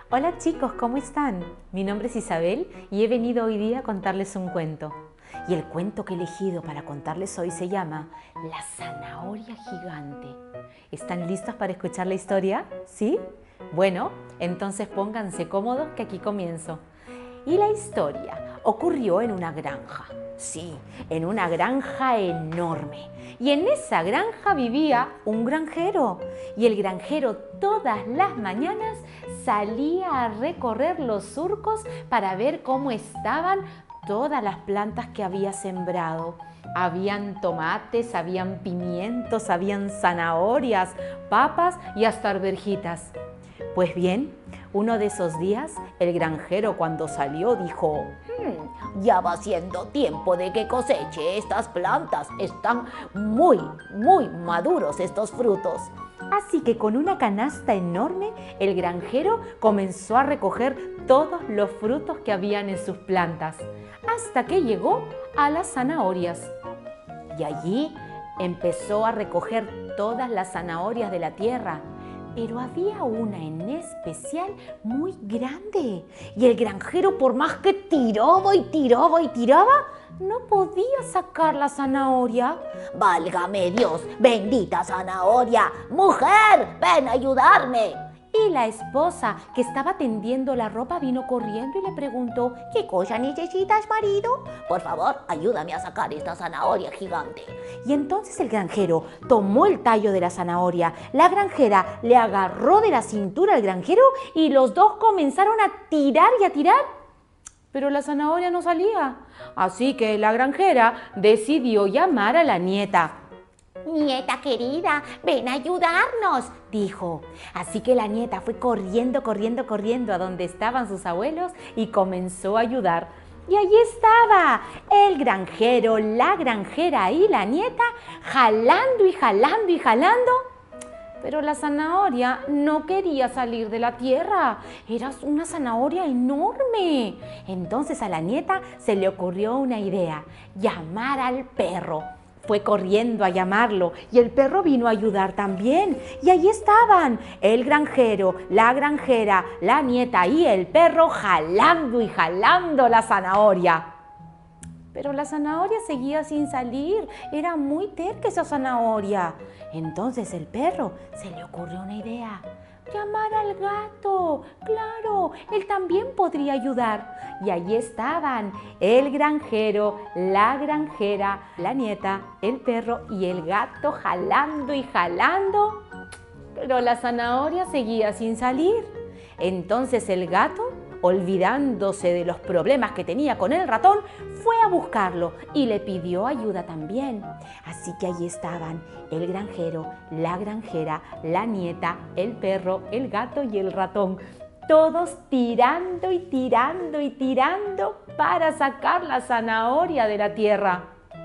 Hola chicos, ¿cómo están? Mi nombre es Isabel y he venido hoy día a contarles un cuento. Y el cuento que he elegido para contarles hoy se llama La zanahoria gigante. ¿Están listos para escuchar la historia? ¿Sí? Bueno, entonces pónganse cómodos que aquí comienzo. Y la historia ocurrió en una granja. Sí, en una granja enorme. Y en esa granja vivía un granjero. Y el granjero todas las mañanas salía a recorrer los surcos para ver cómo estaban todas las plantas que había sembrado. Habían tomates, habían pimientos, habían zanahorias, papas y hasta arvejitas. Pues bien, uno de esos días, el granjero cuando salió dijo: Ya va siendo tiempo de que coseche estas plantas. Están muy maduros estos frutos. Así que con una canasta enorme, el granjero comenzó a recoger todos los frutos que habían en sus plantas, hasta que llegó a las zanahorias. Y allí empezó a recoger todas las zanahorias de la tierra. Pero había una en especial muy grande. Y el granjero, por más que tiraba y tiraba y tiraba, no podía sacar la zanahoria. ¡Válgame Dios! ¡Bendita zanahoria! ¡Mujer! ¡Ven a ayudarme! Y la esposa, que estaba tendiendo la ropa, vino corriendo y le preguntó: ¿Qué cosa necesitas, marido? Por favor, ayúdame a sacar esta zanahoria gigante. Y entonces el granjero tomó el tallo de la zanahoria, la granjera le agarró de la cintura al granjero y los dos comenzaron a tirar y a tirar. Pero la zanahoria no salía. Así que la granjera decidió llamar a la nieta. Nieta querida, ven a ayudarnos, dijo. Así que la nieta fue corriendo a donde estaban sus abuelos y comenzó a ayudar. Y allí estaba el granjero, la granjera y la nieta jalando y jalando y jalando. Pero la zanahoria no quería salir de la tierra. Era una zanahoria enorme. Entonces a la nieta se le ocurrió una idea: llamar al perro. Fue corriendo a llamarlo y el perro vino a ayudar también. Y allí estaban el granjero, la granjera, la nieta y el perro jalando y jalando la zanahoria. Pero la zanahoria seguía sin salir. Era muy terca esa zanahoria. Entonces el perro se le ocurrió una idea: llamar al gato. Claro, él también podría ayudar. Y allí estaban el granjero, la granjera, la nieta, el perro y el gato jalando y jalando. Pero la zanahoria seguía sin salir. Entonces el gato, olvidándose de los problemas que tenía con el ratón, fue a buscarlo y le pidió ayuda también. Así que allí estaban el granjero, la granjera, la nieta, el perro, el gato y el ratón, todos tirando y tirando y tirando para sacar la zanahoria de la tierra.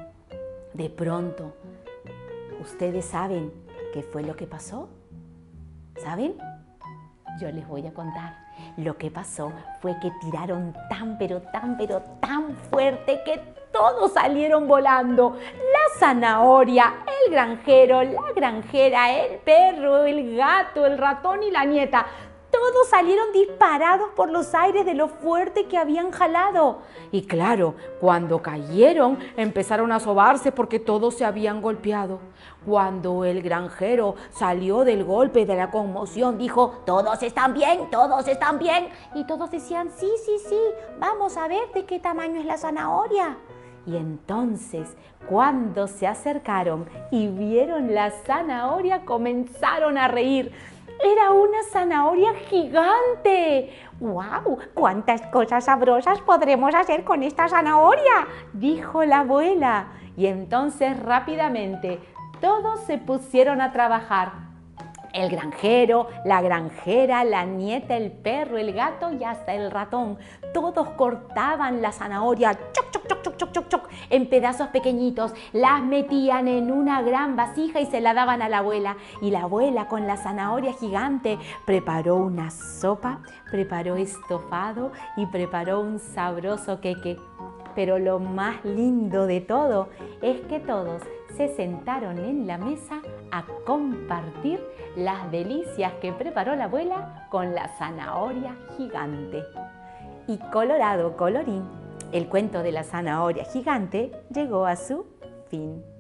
De pronto, ¿ustedes saben qué fue lo que pasó? ¿Saben? Yo les voy a contar. Lo que pasó fue que tiraron tan fuerte que todos salieron volando. La zanahoria, el granjero, la granjera, el perro, el gato, el ratón y la nieta. Todos salieron disparados por los aires de lo fuerte que habían jalado. Y claro, cuando cayeron empezaron a sobarse porque todos se habían golpeado. Cuando el granjero salió del golpe de la conmoción, dijo: ¿Todos están bien? ¿Todos están bien? Y todos decían: sí, vamos a ver de qué tamaño es la zanahoria. Y entonces, cuando se acercaron y vieron la zanahoria, comenzaron a reír. ¡Era una zanahoria gigante! ¡Guau! ¡Cuántas cosas sabrosas podremos hacer con esta zanahoria!, dijo la abuela. Y entonces rápidamente todos se pusieron a trabajar. El granjero, la granjera, la nieta, el perro, el gato y hasta el ratón. Todos cortaban la zanahoria, choc, en pedazos pequeñitos. Las metían en una gran vasija y se la daban a la abuela. Y la abuela, con la zanahoria gigante, preparó una sopa, preparó estofado y preparó un sabroso queque. Pero lo más lindo de todo es que todos se sentaron en la mesa a compartir las delicias que preparó la abuela con la zanahoria gigante. Y colorado colorín, el cuento de la zanahoria gigante llegó a su fin.